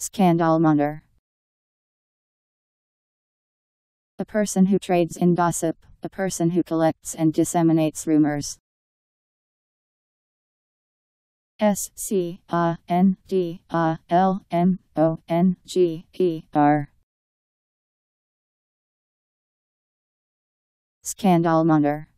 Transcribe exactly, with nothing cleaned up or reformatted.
Scandalmonger. A person who trades in gossip, a person who collects and disseminates rumors. S C A N D A L M O N G E R. Scandalmonger.